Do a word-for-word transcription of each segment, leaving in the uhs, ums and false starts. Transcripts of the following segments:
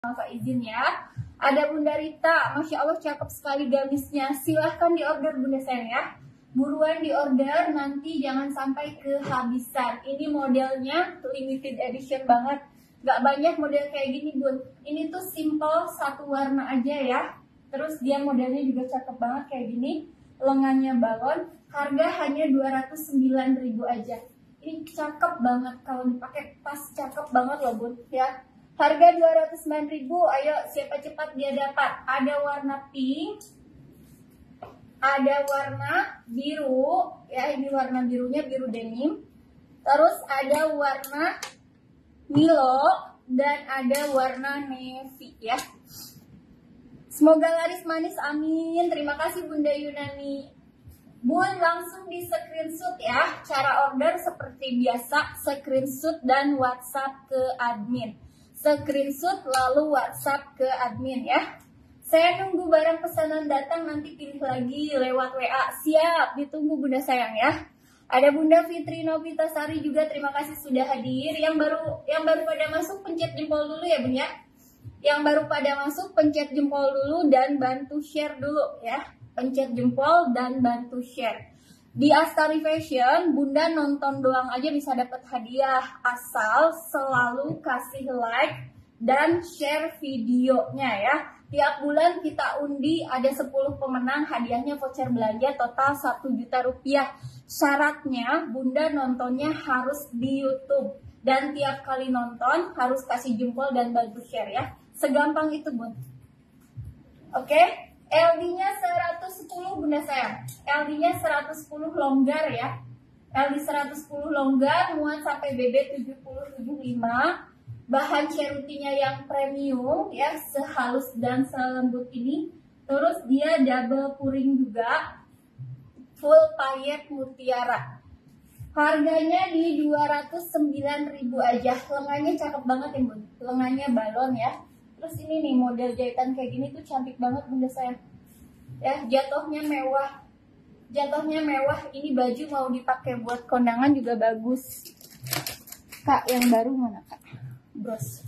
Maaf izin ya. Ada Bunda Rita, Masya Allah cakep sekali gamisnya. Silahkan diorder Bunda sayang ya. Buruan diorder, nanti jangan sampai kehabisan. Ini modelnya limited edition banget. Gak banyak model kayak gini Bun. Ini tuh simple, satu warna aja ya. Terus dia modelnya juga cakep banget kayak gini. Lengannya balon, harga hanya dua ratus sembilan ribu aja. Ini cakep banget, kalau dipakai tas cakep banget loh Bun ya. Harga dua ratus sembilan ribu, ayo siapa cepat dia dapat. Ada warna pink, ada warna biru, ya ini warna birunya biru denim. Terus ada warna Milo dan ada warna navy ya. Semoga laris manis, amin. Terima kasih Bunda Yunani. Bun, langsung di screenshot ya. Cara order seperti biasa, screenshot dan WhatsApp ke admin. Screenshot lalu WhatsApp ke admin ya. Saya nunggu barang pesanan datang, nanti pilih lagi lewat W A. Siap, ditunggu Bunda sayang ya. Ada Bunda Fitri Novitasari juga, terima kasih sudah hadir. Yang baru yang baru pada masuk pencet jempol dulu ya Bun ya. Yang baru pada masuk pencet jempol dulu dan bantu share dulu ya. Pencet jempol dan bantu share. Di Astari Fashion, Bunda nonton doang aja bisa dapat hadiah, asal selalu kasih like dan share videonya ya. Tiap bulan kita undi, ada sepuluh pemenang, hadiahnya voucher belanja total satu juta rupiah. Syaratnya Bunda nontonnya harus di YouTube. Dan tiap kali nonton harus kasih jempol dan bantu share ya. Segampang itu Bun. Oke? Okay? L D-nya seratus sepuluh Bunda sayang. L D-nya seratus sepuluh longgar ya. L D seratus sepuluh longgar, muat sampai B B tujuh puluh tujuh puluh lima. Bahan cerutinya yang premium ya, sehalus dan selembut ini. Terus dia double puring juga. Full payet mutiara. Harganya di dua ratus sembilan ribu aja. Lengannya cakep banget ya Bun. Lengannya balon ya. Terus ini nih model jahitan kayak gini tuh cantik banget Bunda sayang. Ya, jatuhnya mewah. Jatuhnya mewah. Ini baju mau dipakai buat kondangan juga bagus. Kak, yang baru mana Kak? Bros.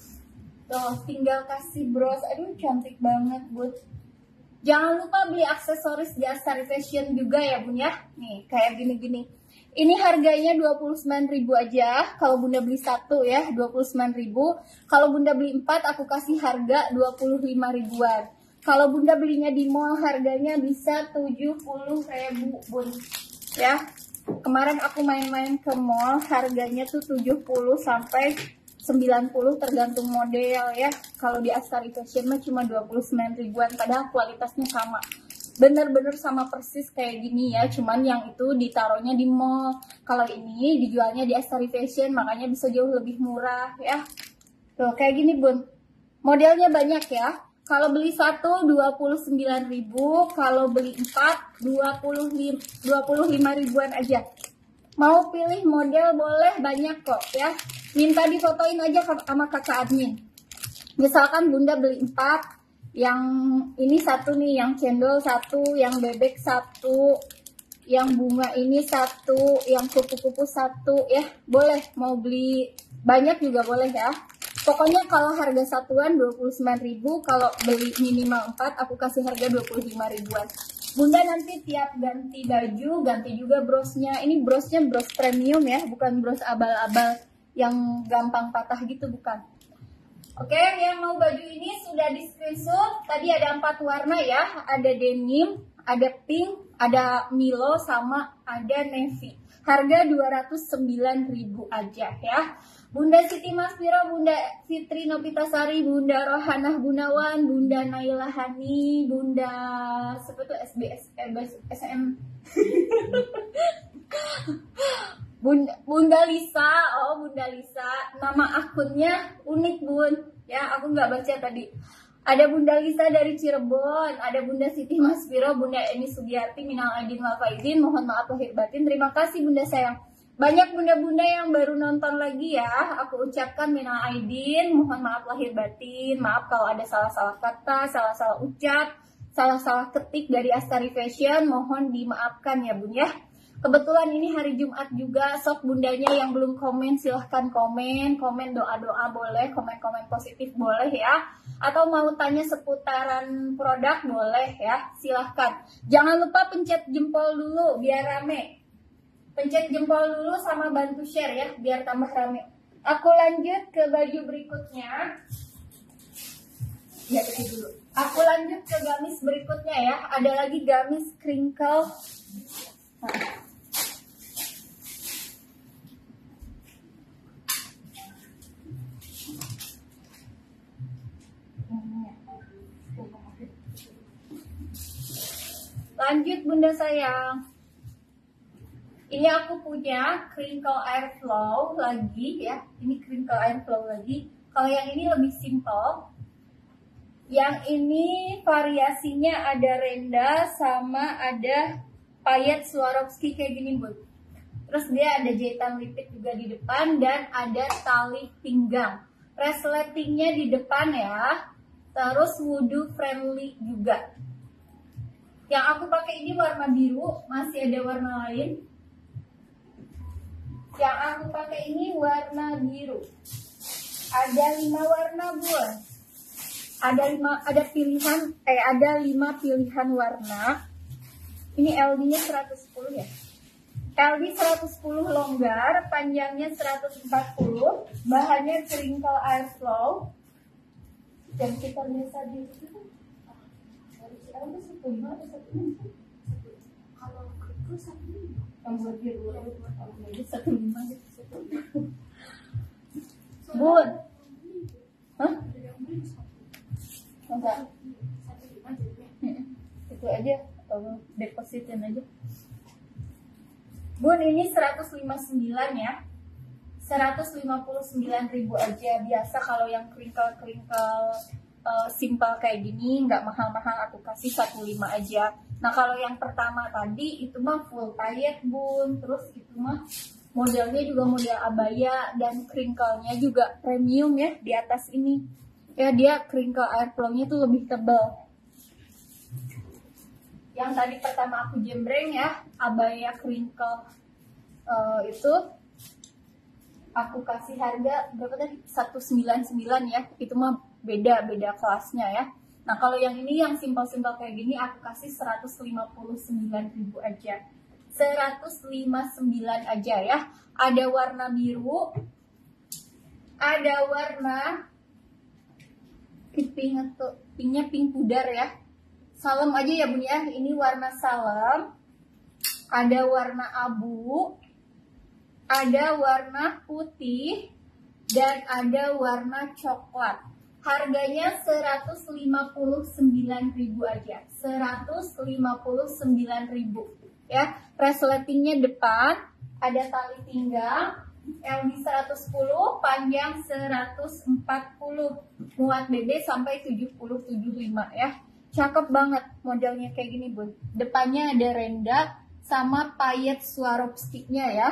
Tuh, tinggal kasih bros. Aduh, cantik banget Bun. Jangan lupa beli aksesoris di Astari Fashion juga ya Bun ya. Nih, kayak gini-gini. Ini harganya dua puluh sembilan ribu aja. Kalau Bunda beli satu ya, dua puluh sembilan ribu. Kalau Bunda beli empat, aku kasih harga dua puluh lima ribuan. Kalau Bunda belinya di mall, harganya bisa tujuh puluh ribu Bun. Ya, kemarin aku main-main ke mall, harganya tuh tujuh puluh sampai sembilan puluh tergantung model ya. Kalau di Astari Fashion mah cuma dua puluh sembilan ribuan, padahal kualitasnya sama. Bener-bener sama persis kayak gini ya, cuman yang itu ditaruhnya di mall. Kalau ini dijualnya di Astari Fashion, makanya bisa jauh lebih murah ya. Tuh kayak gini Bun. Modelnya banyak ya. Kalau beli satu dua puluh sembilan ribu, kalau beli empat dua puluh lima ribuan aja. Mau pilih model boleh, banyak kok ya. Minta difotoin aja sama kakak admin. Misalkan Bunda beli empat, yang ini satu nih, yang cendol satu, yang bebek satu, yang bunga ini satu, yang kupu-kupu satu ya. Boleh, mau beli banyak juga boleh ya. Pokoknya kalau harga satuan dua puluh sembilan ribu, kalau beli minimal empat aku kasih harga dua puluh lima ribuan. Bunda nanti tiap ganti baju, ganti juga brosnya. Ini brosnya bros premium ya, bukan bros abal-abal yang gampang patah gitu, bukan. Oke, yang mau baju ini sudah di screenshot. Tadi ada empat warna ya. Ada denim, ada pink, ada Milo, sama ada navy. Harga dua ratus sembilan ribu aja ya. Bunda Siti Masfira, Bunda Fitri Novitasari, Bunda Rohanah Gunawan, Bunda Naila Hani, Bunda siapa tuh S B S, S M Bunda, Bunda Lisa, oh Bunda Lisa, nama akunnya unik Bun, ya aku nggak baca tadi. Ada Bunda Lisa dari Cirebon, ada Bunda Siti Masfiro, Bunda Eni Sugiyarti, minal aidin wal faizin, mohon maaf lahir batin. Terima kasih Bunda sayang. Banyak bunda-bunda yang baru nonton lagi ya, aku ucapkan minal aidin, mohon maaf lahir batin. Maaf kalau ada salah-salah kata, salah-salah ucap, salah-salah ketik dari Astari Fashion, mohon dimaafkan ya Bun ya. Kebetulan ini hari Jumat juga, sok bundanya yang belum komen silahkan komen, komen doa-doa boleh, komen-komen positif boleh ya. Atau mau tanya seputaran produk boleh ya, silahkan. Jangan lupa pencet jempol dulu biar rame. Pencet jempol dulu sama bantu share ya, biar tambah rame. Aku lanjut ke baju berikutnya. Ya, ini dulu. Aku lanjut ke gamis berikutnya ya. Ada lagi gamis crinkle. Nah. Lanjut bunda sayang. Ini aku punya crinkle airflow lagi ya. Ini crinkle airflow lagi. Kalau yang ini lebih simple. Yang ini variasinya ada renda sama ada payet Swarovski kayak gini bun. Terus dia ada jahitan lipit juga di depan dan ada tali pinggang. Resletingnya di depan ya. Terus wudhu friendly juga. Yang aku pakai ini warna biru, masih ada warna lain. Yang aku pakai ini warna biru. Ada lima warna bun. Ada lima, ada pilihan, eh ada lima pilihan warna. Ini L D-nya seratus sepuluh ya. L D seratus sepuluh longgar, panjangnya seratus empat puluh, bahannya crinkle airflow. Dan kita biasa di situ. Kalau satu lima atau satu lima? Kalau itu satu lima. Kalau biru jadi satu lima satu lima. Bun, hah? Enggak. Itu aja, atau depositin aja. Bun, ini seratus lima puluh sembilan ya. seratus lima puluh sembilan ribu aja. Biasa kalau yang crinkle-crinkle uh, simple kayak gini nggak mahal-mahal, aku kasih seratus lima puluh aja. Nah kalau yang pertama tadi itu mah full payet bun, terus itu mah modelnya juga model abaya dan crinkle-nya juga premium ya di atas ini. Ya dia crinkle airflow-nya tuh lebih tebal. Yang tadi pertama aku jembreng ya, abaya crinkle uh, itu aku kasih harga berapa tadi? seratus sembilan puluh sembilan ya. Itu mah beda-beda kelasnya ya. Nah, kalau yang ini yang simpel-simpel kayak gini aku kasih seratus lima puluh sembilan ribu aja. seratus lima puluh sembilan aja ya. Ada warna biru. Ada warna pink atau pinknya pink pudar ya. Salem aja ya Bun ya. Ini warna salem. Ada warna abu. Ada warna putih dan ada warna coklat. Harganya seratus lima puluh sembilan ribu aja. seratus lima puluh sembilan ribu ya. Resletingnya depan, ada tali pinggang, L D seratus sepuluh, panjang seratus empat puluh, muat B B sampai tujuh puluh tujuh puluh lima ya. Cakep banget modelnya kayak gini Bun. Depannya ada renda sama payet Swarovski-nya ya.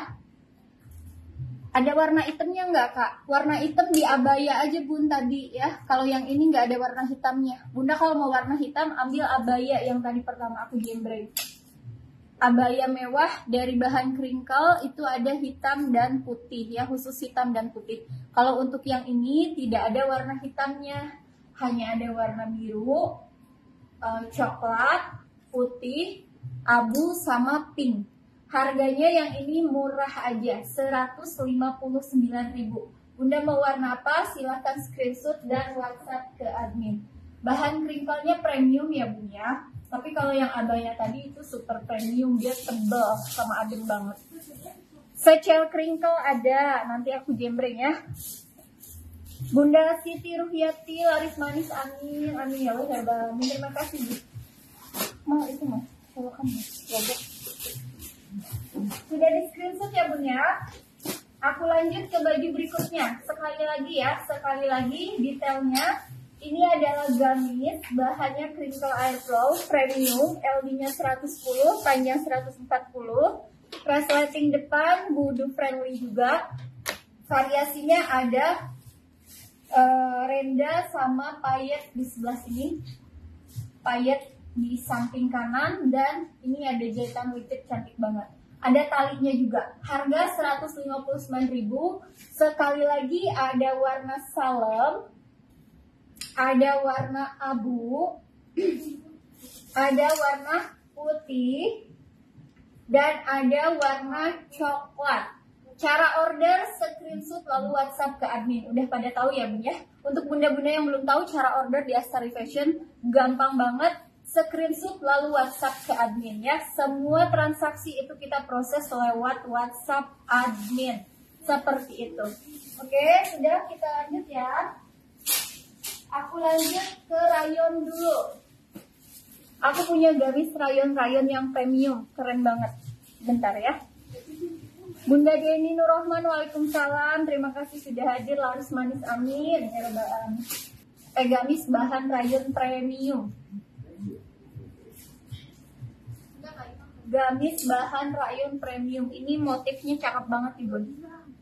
Ada warna hitamnya nggak kak? Warna hitam di abaya aja bun tadi ya. Kalau yang ini nggak ada warna hitamnya. Bunda kalau mau warna hitam ambil abaya yang tadi pertama aku jembreng. Abaya mewah dari bahan crinkle itu ada hitam dan putih ya, khusus hitam dan putih. Kalau untuk yang ini tidak ada warna hitamnya, hanya ada warna biru, uh, coklat, putih, abu sama pink. Harganya yang ini murah aja, seratus lima puluh sembilan ribu. Bunda mau warna apa? Silahkan screenshot dan WhatsApp ke admin. Bahan crinkle-nya premium ya Bun ya. Tapi kalau yang abaya tadi itu super premium, dia tebal sama adem banget. Secel crinkle ada, nanti aku jembreng ya. Bunda Siti Ruhyati, laris manis, amin, amin ya Allah. Terima kasih Bu. Mal itu mas, silakan mas, logo. Sudah di screenshot ya Bun ya. Aku lanjut ke baju berikutnya. Sekali lagi ya, sekali lagi detailnya. Ini adalah gamis, bahannya crinkle airflow premium, L D-nya seratus sepuluh, panjang seratus empat puluh. Resleting depan, wudhu friendly juga. Variasinya ada uh, renda sama payet di sebelah sini. Payet di samping kanan dan ini ada jahitan lipit cantik banget. Ada talinya juga. Harga seratus lima puluh sembilan ribu. Sekali lagi ada warna salem, ada warna abu, ada warna putih, dan ada warna coklat. Cara order, screenshot lalu WhatsApp ke admin. Udah pada tahu ya Bun ya? Untuk bunda-bunda yang belum tahu cara order di Astari Fashion, gampang banget. Screenshot lalu WhatsApp ke admin ya. Semua transaksi itu kita proses lewat WhatsApp admin. Seperti itu. Oke, sudah, kita lanjut ya. Aku lanjut ke rayon dulu. Aku punya gamis rayon-rayon yang premium. Keren banget. Bentar ya. Bunda Deni Nurrohman, waalaikumsalam. Terima kasih sudah hadir. Laris manis, amin. Ya Rabbal alamin. Eh, gamis bahan rayon premium. Gamis bahan rayon premium. Ini motifnya cakep banget nih Bun.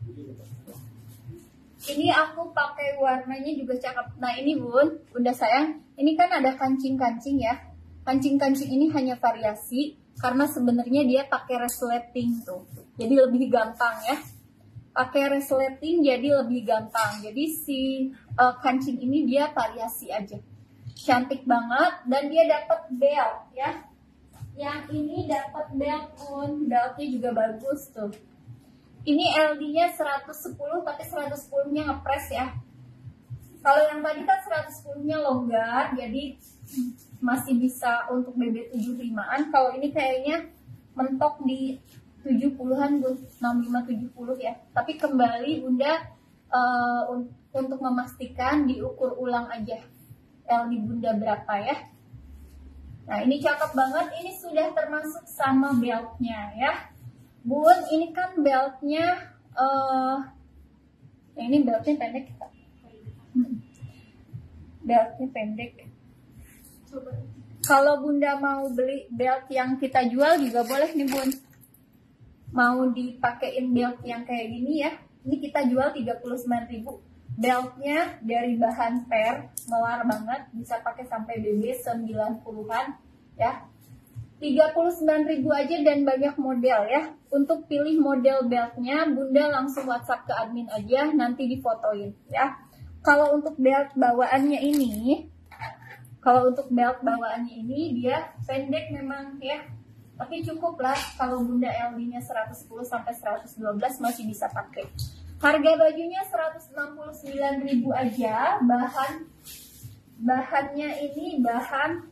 Ini aku pakai warnanya juga cakep. Nah ini Bun, Bunda sayang, ini kan ada kancing-kancing ya. Kancing-kancing ini hanya variasi karena sebenarnya dia pakai resleting tuh. Jadi lebih gampang ya. Pakai resleting jadi lebih gampang. Jadi si uh, kancing ini dia variasi aja. Cantik banget dan dia dapat belt ya. Yang ini dapat belt pun, beltnya juga bagus tuh. Ini L D-nya seratus sepuluh, tapi seratus sepuluh-nya ngepres ya. Kalau yang tadi kan seratus sepuluh-nya longgar, jadi masih bisa untuk B B tujuh puluh lima-an. Kalau ini kayaknya mentok di tujuh puluhan, Bun, enam puluh lima tujuh puluh ya. Tapi kembali Bunda uh, un untuk memastikan diukur ulang aja L D Bunda berapa ya. Nah ini cakep banget, ini sudah termasuk sama beltnya ya Bun. Ini kan beltnya uh, nah ini beltnya pendek kita. Hmm. Beltnya pendek. Kalau Bunda mau beli belt yang kita jual juga boleh nih Bun. Mau dipakein belt yang kayak gini ya. Ini kita jual tiga puluh sembilan ribu. Beltnya dari bahan per, melar banget, bisa pakai sampai B B sembilan puluhan ya. tiga puluh sembilan ribu aja dan banyak model ya. Untuk pilih model beltnya Bunda langsung WhatsApp ke admin aja, nanti difotoin ya. Kalau untuk belt bawaannya ini, kalau untuk belt bawaannya ini dia pendek memang ya. Tapi cukup lah kalau Bunda L D-nya seratus sepuluh sampai seratus dua belas masih bisa pakai. Harga bajunya seratus enam puluh sembilan ribu aja. Bahan bahannya ini bahan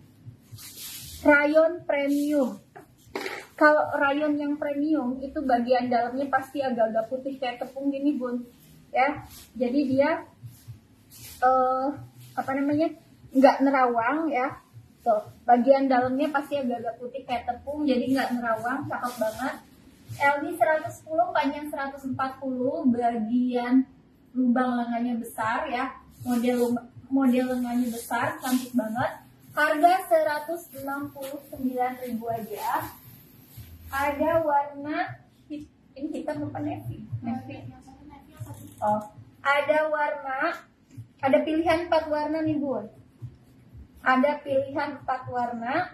rayon premium. Kalau rayon yang premium itu bagian dalamnya pasti agak-agak putih kayak tepung gini Bun. Ya. Jadi dia uh, apa namanya? Nggak nerawang ya. Tuh, bagian dalamnya pasti agak-agak putih kayak tepung, jadi nggak nerawang, cakep banget. L D seratus sepuluh, panjang seratus empat puluh, bagian lubang lengannya besar ya. Model model lengannya besar, cantik banget. Harga seratus enam puluh sembilan ribu aja. Ada warna ini hitam apa navy? Navy. Oh, ada warna, ada pilihan empat warna nih Bun. Ada pilihan empat warna.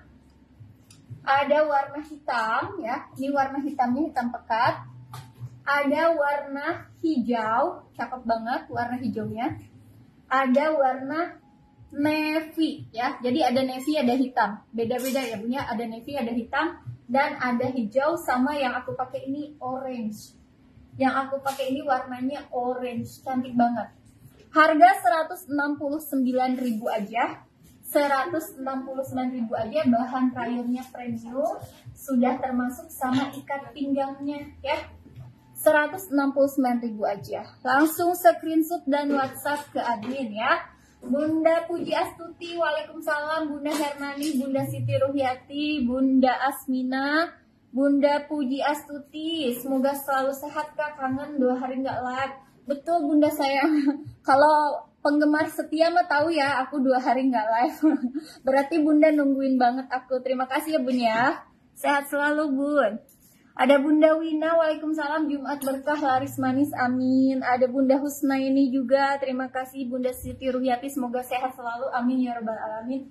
Ada warna hitam ya. Ini warna hitamnya hitam pekat. Ada warna hijau, cakep banget warna hijaunya. Ada warna navy ya. Jadi ada navy, ada hitam. Beda-beda ya punya. Ada navy, ada hitam dan ada hijau, sama yang aku pakai ini orange. Yang aku pakai ini warnanya orange, cantik banget. Harga seratus enam puluh sembilan ribu aja. seratus enam puluh sembilan ribu aja, bahan rayonnya premium, sudah termasuk sama ikat pinggangnya ya. seratus enam puluh sembilan ribu aja. Langsung screenshot dan WhatsApp ke admin ya. Bunda Puji Astuti, waalaikumsalam. Bunda Hernani, Bunda Siti Ruhyati, Bunda Asmina, Bunda Puji Astuti, semoga selalu sehat Kak, kangen dua hari nggak live. Betul Bunda sayang. Kalau penggemar setia mah tahu ya, aku dua hari nggak live. Berarti Bunda nungguin banget aku. Terima kasih ya Bun ya. Sehat selalu Bun. Ada Bunda Wina, waalaikumsalam. Jumat berkah, laris manis, amin. Ada Bunda Husna ini juga. Terima kasih Bunda Siti Ruhyati. Semoga sehat selalu, amin ya rabbal alamin.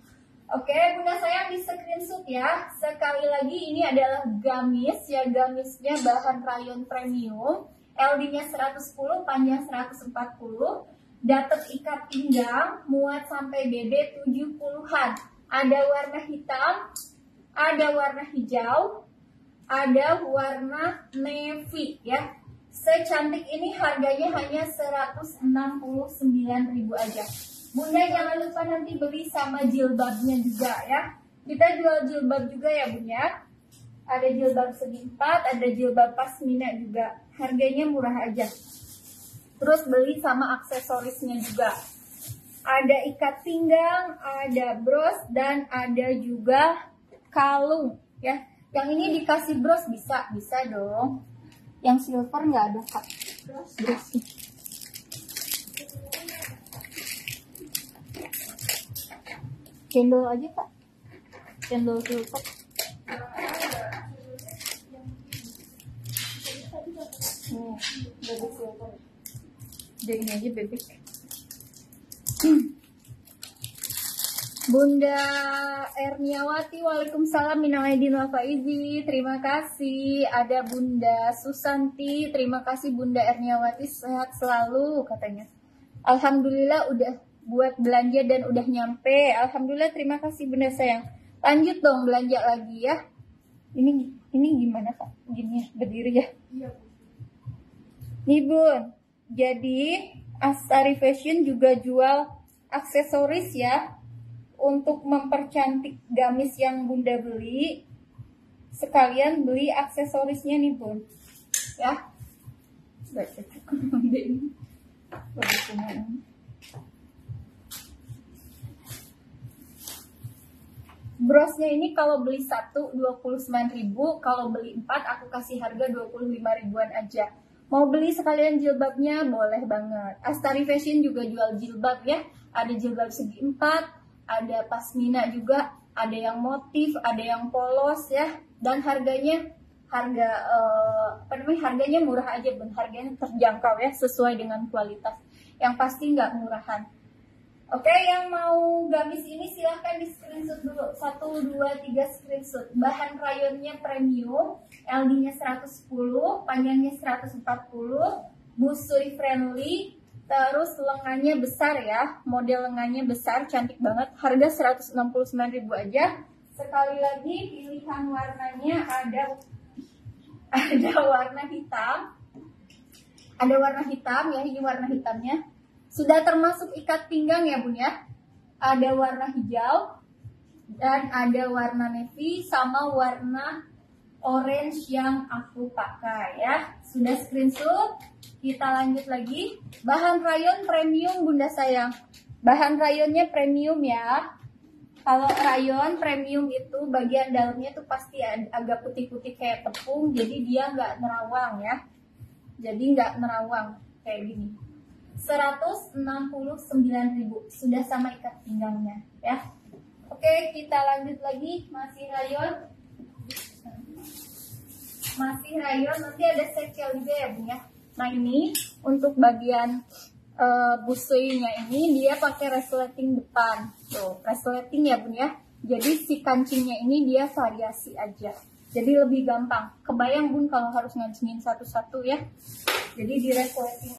Oke, Bunda sayang di screenshot ya. Sekali lagi ini adalah gamis ya, gamisnya bahan rayon premium, L D-nya seratus sepuluh, panjang seratus empat puluh, dapat ikat pinggang, muat sampai B B tujuh puluhan. Ada warna hitam, ada warna hijau, ada warna navy ya. Secantik ini harganya hanya seratus enam puluh sembilan ribu aja. Bunda jangan lupa nanti beli sama jilbabnya juga ya. Kita jual jilbab juga ya Bunda. Ada jilbab segi empat, ada jilbab pasmina juga. Harganya murah aja. Terus beli sama aksesorisnya juga. Ada ikat pinggang, ada bros, dan ada juga kalung ya. Yang ini dikasih bros bisa, bisa dong. Yang silver nggak ada kak. Bros, bros. Cendol aja kak, cendol silver. Nih, bebek silver. Jadi ini aja bebek. Bunda Erniawati, waalaikumsalam minal aidin wal faizin. Terima kasih. Ada Bunda Susanti, terima kasih Bunda Erniawati, sehat selalu katanya. Alhamdulillah udah buat belanja dan udah nyampe. Alhamdulillah, terima kasih Bunda sayang. Lanjut dong belanja lagi ya. Ini ini gimana kak? Gini ya, berdiri ya. Iya. Nih Bun, jadi Astari Fashion juga jual aksesoris ya. Untuk mempercantik gamis yang Bunda beli, sekalian beli aksesorisnya nih Bun. Ya. Baca cukup ini. Brosnya ini kalau beli satu dua puluh sembilan ribu, kalau beli empat aku kasih harga dua puluh lima ribuan aja. Mau beli sekalian jilbabnya boleh banget. Astari Fashion juga jual jilbab ya. Ada jilbab segi empat, ada pasmina juga, ada yang motif, ada yang polos ya. Dan harganya harga eh, apa namanya? Harganya murah aja, ben harganya terjangkau ya, sesuai dengan kualitas. Yang pasti nggak murahan. Oke, yang mau gamis ini silahkan di screenshot dulu. Satu, dua, tiga screenshot. Bahan rayonnya premium, L D-nya seratus sepuluh, panjangnya seratus empat puluh, busui friendly, terus lengannya besar ya. Model lengannya besar, cantik banget. Harga seratus enam puluh sembilan ribu aja. Sekali lagi pilihan warnanya ada ada warna hitam. Ada warna hitam ya, ini warna hitamnya. Sudah termasuk ikat pinggang ya Bun ya. Ada warna hijau dan ada warna navy sama warna orange yang aku pakai ya. Sudah screenshot. Kita lanjut lagi. Bahan rayon premium Bunda sayang. Bahan rayonnya premium ya. Kalau rayon premium itu bagian dalamnya tuh pasti agak putih-putih kayak tepung. Jadi dia nggak nerawang ya. Jadi nggak nerawang kayak gini. seratus enam puluh sembilan ribu sudah sama ikat pinggangnya ya. Oke, kita lanjut lagi. Masih rayon, masih rayon. Nanti ada secel juga ya Bun ya. Nah ini untuk bagian uh, busuinya ini dia pakai resleting depan tuh, resleting ya Bun ya. Jadi si kancingnya ini dia variasi aja, jadi lebih gampang. Kebayang Bun kalau harus ngancingin satu-satu ya. Jadi di resleting